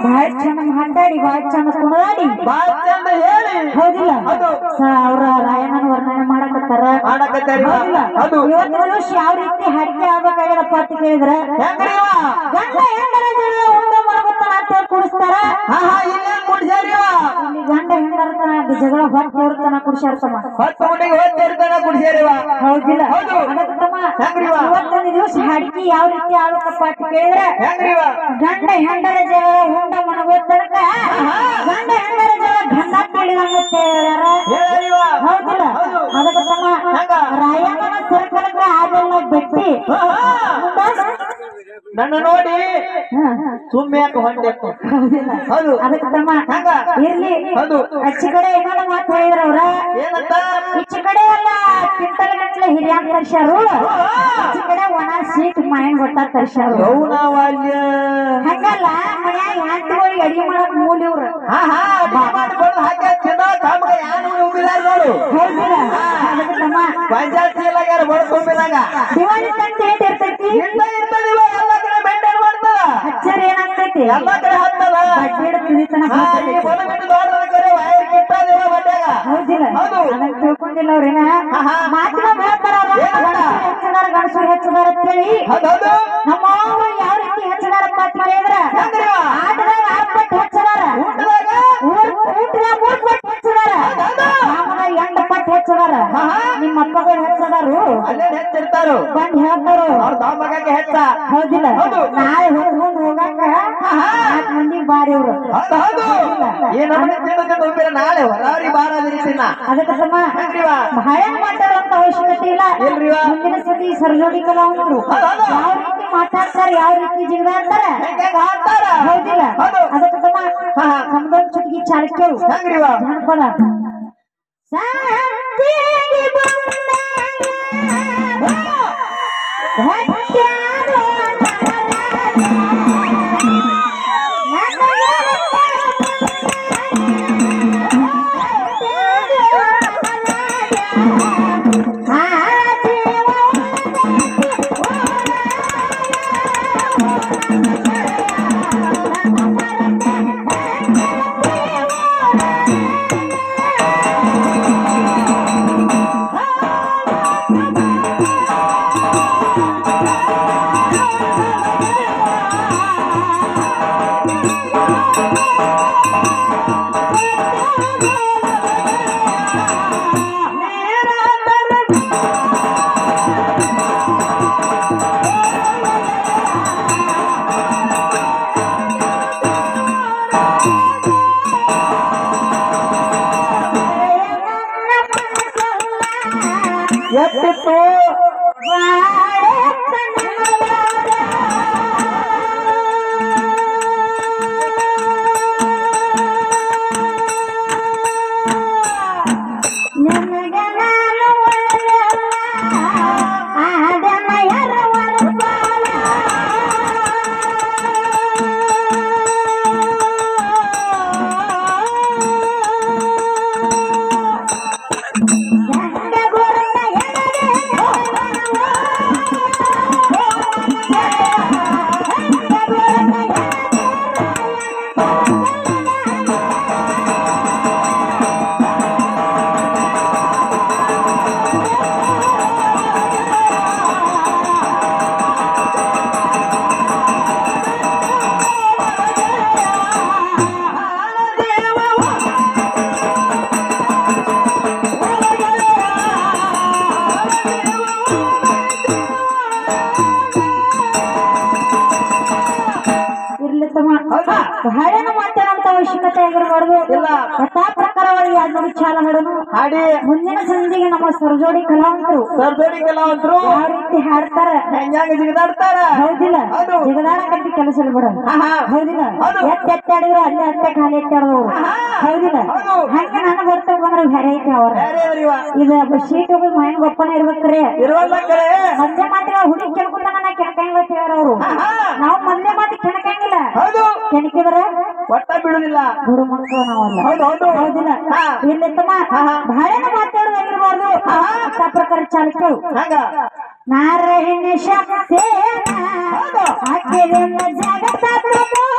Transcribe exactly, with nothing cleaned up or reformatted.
ಬಹಳ ಚಂದ ಮಾತಾಡಿ ಬಹಳ ಚಂದ ಕುಣದಾಡಿ ಬಾಳ ಚಂದ ಹೇಳಿ ಹೌದಿಲ್ಲ ಅದು ಅವ್ರ ರಾಯಣ್ಣನ ವರ್ಣನೆ ಮಾಡಕತ್ತಾರ ಮಾಡಕತ್ತಾರಿ ಅದು ಇವತ್ತು ಮನುಷ್ಯ ಯಾವ ರೀತಿ ಹಾಡಿಕೆ ಆಗ್ಬೇಕಾಗ್ಯದಪ್ಪ ಅಂತ ಕೇಳಿದ್ರ ಹೆಂಗ್ರಿ ಗಂಡ ಹೆಂಡರ ಜಗಳ ಉಂಡ ಮರಗುತ್ತಾನ ಅಂತ ಕುಡಿಸ್ತಾರ ಹಾ ಹಾ ಇಲ್ಲೇ ಕುಡ್ಸ್ಯಾರಿ ಇಲ್ಲಿ ಗಂಡ ಹೆಂಡರತನ ಜಗಳ ಹೊತ್ತು ಹೊರತನ ಕುಡಿಸ್ಯಾರ್ತಮ್ಮ ಹತ್ತು ಗುಂಡಿಗೆ ಹೊತ್ತಿರ್ತಾನ ಕುಡ್ಸ್ಯಾರಿ ಹೌದಿಲ್ಲ ಹೌದು ಅದಕ್ಕಮ್ಮ ಹೆಂಗ್ರಿ ಇವತ್ತೊಂದು ದಿವಸ ಹಾಡಿಕೆ ಯಾವ ರೀತಿ ಆಗ್ಬೇಕಪ್ಪ ಅಂತ ಕೇಳಿದ್ರೆ ಹೆಂಗ್ರಿ ಗಂಡ ಹೆಂಡರ ಜಗಳ ಉಂಡ ಮನಗೊತ್ತನಕ ಗಂಡ ಹೆಂಡರ ಜಗಳ ಗಂಡ ತಿಳಿದಂಗತ್ತೆ ಹೇಳರಿವ ಹೌದಿಲ್ಲ ಅದಕ್ಕಮ್ಮ ರಾಯಣ್ಣನ ಸರ್ಕಲಕ್ಕ ಅದೆಲ್ಲ ಬಿಟ್ಟಿ ನನ್ನ ನೋಡಿ ಸುಮ್ಮನೆ ಯಾಕೆ ಹೊಂಟೆತ್ತು ಹೌದು ಅದಕ್ಕೆ ತಮ್ಮ ಇರ್ಲಿ ಹೌದು ಅಚ್ಚಿ ಕಡೆ ಏನಾದ್ರು ಮಾತು ಹೇಳಿದ್ರ ಅವ್ರ ಏನಂತ ಈಚೆ ಕಡೆ ಎಲ್ಲ ಕಿಂಟಲ್ ಗಟ್ಲೆ ಹಿರಿಯಾಗ ತರ್ಸ್ಯಾರು ಈಚೆ ಕಡೆ ಒಣ ಸೀಟ್ ಮೈನ್ ಗೊಟ್ಟ ತರ್ಸ್ಯಾರು ಯೌನವಾಲ್ಯ ಹಂಗಲ್ಲ ಮನ್ಯಾಗ ಹೆಂಡತಿಗಳಿಗೆ ಅಡಿಗೆ ಮಾಡಕ್ ಮೂಲಿ ಇವ್ರು ಹಾ ಹಾ ಮಾಡ್ಕೊಂಡು ಹಾಕಿ ತಿನ್ನೋ ಕಾಮ ಯಾರು ಉಗಿದಾರ ನೋಡು ಹೌದಿಲ್ಲ ಅದಕ್ಕೆ ತಮ್ಮ ಪಂಚಾಯತ್ ಇಲ್ಲಾಗ್ಯಾರ ಬಡ್ಕೊಂಬಿನಾಗ ದಿವಾಳಿ ತಂತ ಏಟ್ ಇರ್ತೈತಿ ಇಂತ ಇರ್ತದಿವ ಎಲ್ಲ ಕಡೆ ಮೇಂಟೈನ್ ಮಾಡ್ತಾರ ಅಚ್ಚರಿ ಏನಾಗ್ತೈತಿ ಎಲ್ಲ ಕಡೆ ಹತ್ತದ ಬಡ್ಡಿ ತಿರಿತನ ಬಡ ಬಿಟ್ಟು ದೊಡ್ಡ ಕರೆ ವೈರ್ ಕಿಟ್ಟದಿವ ಬಡ್ಡ್ಯಾಗ ಹೌದಿಲ್ಲ ಅದನ್ನ ತಿಳ್ಕೊಂಡಿಲ್ಲ ಅವ್ರೇನ ಮಾತಿನ ಹೇಳ್ತಾರ ಹೆಚ್ಚದಾರ ಗಣಸರು ಹೆಚ್ಚದಾರ ಅಂತೇಳಿ ಹೌದು ನಮ್ಮ ಅವ್ರು ಯಾವ ರೀತಿ ಹೆಚ್ಚದಾರಪ್ಪ ಅಂತ ಹೇಳಿದ್ರ ಆಟದಾಗ ಆರು ಪಟ್ಟು ಹೆಚ್ಚದಾರ ಊಟದಾಗ ಊಟದಾಗ ಮೂರ್ ಪಟ್ಟು ಹೆಚ್ಚದಾರ ನಮ್ಮದಾಗ ಎಂಟು ಪಟ್ಟು ಹೆಚ್ಚದಾರ ನಿಮ್ಮ ಅಪ್ಪಗಳು ಹೆಚ್ಚದಾರು ಅಲ್ಲೇ ಹೆಚ್ಚಿರ್ತಾರು ಬಂದ್ ಹೇಳ್ತಾರು ಅವ್ರ ದಾಮಗಾಗೆ ಹೆಚ್ಚ ಹೌದಿಲ್ಲ ನಾಳೆ ಹೊತ್ಕೊಂಡ್ ಹೋಗಾಕ ನಾಲ್ಕು ಮಂದಿ ಬಾರಿ ಅವ್ರು ಹೌದು ಏನಂದ್ರೆ ತಿನ್ನೋಕೆ ನಾಳೆ ಹೊರಾರಿ ಬಾರಾದಿರಿಸಿನ ಅದಕ್ಕೆ ತಮ್ಮ ಬಹಳ ಮಾತಾಡುವಂತ ಅವಶ್ಯಕತೆ ಇಲ್ಲ ಮುಂದಿನ ಸತಿ ಸರ್ಜೋಡಿ ಕಲಾವಂತರು ಯಾವ ರೀತಿ ಮಾತಾಡ್ತಾರೆ ಯಾವ ರೀತಿ ಜಿಗಿದಾಡ್ತಾರೆ ಹೌದಿಲ್ಲ ಅದಕ್ಕೆ ತಮ್ಮ ನಮ್ದೊಂದು ಚುಟ್ಗಿ ಚಾಲಕರು ಜನಪದ ಎತ್ತಿತ್ತು ಹಾಡೇನು ಮಾತಾಡುವಂತ ಅವಶ್ಯಕತೆ ಆಗಿರಬಾರ್ದು ಕಥಾ ಪ್ರಕಾರವಾಗಿ ಎರಡು ನುಡಿ ಚಾಲ ಹಾಡೋನು ಹಾಡಿ ಮುಂದಿನ ಸಂಜೆಗೆ ನಮ್ಮ ಸರ್ಜೋಡಿ ಕಲಾವಂತರು ಸರ್ಜೋಡಿ ಕಲಾವಂತರು ಯಾವ ರೀತಿ ಹಾಡ್ತಾರ ಹೆಂಗ ಜಿಗದಾಡ್ತಾರ ಹೌದಿಲ್ಲ ಜಿಗದಾಡಕಂತ ಕೆಲಸ ಬಿಡ ಹೌದಿಲ್ಲ ಎತ್ತ ಎತ್ತಾಡಿದ್ರು ಅಲ್ಲೇ ಅತ್ತೆ ಖಾಲಿ ಎತ್ತಾಡಿದವರು ಹೌದಿಲ್ಲ ಹಂಗೆ ನನಗೆ ಬರ್ತಾ ಬಂದ್ರೆ ಬೇರೆ ಐತೆ ಅವ್ರ ಇದು ಶೀಟ್ ಮೈನ್ ಗೊಪ್ಪನ ಇರ್ಬೇಕ್ರೆ ಮೊದ್ಲೇ ಮಾತ್ರ ಹುಡುಗಿ ಕೆಣಕುತ್ತ ನನ್ನ ಕೆಣಕಂಗಿಲ್ಲ ಹೇಳ್ಯಾರ ಅವರು ನಾವು ಮೊದ್ಲೇ ಮಾತಿ ಕೆಣಕಂಗಿಲ್ಲ ಕೆಣಕಿದ್ರ ಒಟ್ಟ ಬಿಡುದಿಲ್ಲ ಗುರು ಮಕ್ಕಳು ನಾವಲ್ಲ ಹೌದಿಲ್ಲ ಇಲ್ಲಿ ತಮ್ಮ ಬಹಳನ ಮಾತಾಡೋದಾಗಿರ್ಬಾರ್ದು ಆ ಪ್ರಕಾರ ಚಾಲಕರು ನಾರಾಯಣ ಶಕ್ತಿ ಜಗತ್ತ